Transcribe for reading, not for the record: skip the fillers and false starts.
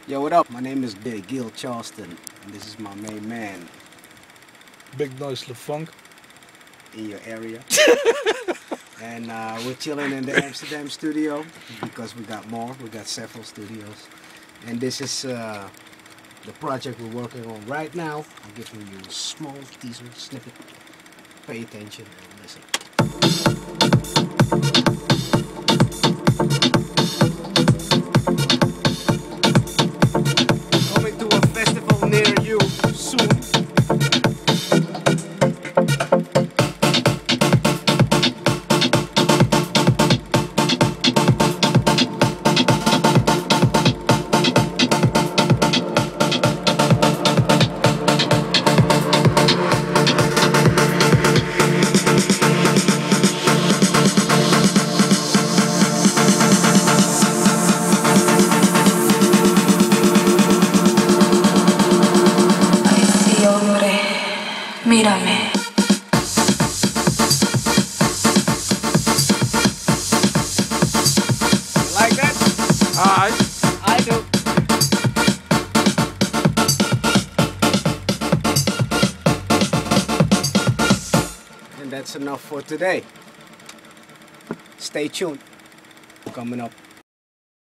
Yo, what up? My name is Gill Charleston, and this is my main man Big Noize Funk in your area. And we're chilling in the Amsterdam studio because we got more. We got several studios. And this is the project we're working on right now. I'm giving you a small teaser snippet. Pay attention and listen. Coming to a festival near you soon. Mírame. Like that? Alright. I do. And that's enough for today. Stay tuned. Coming up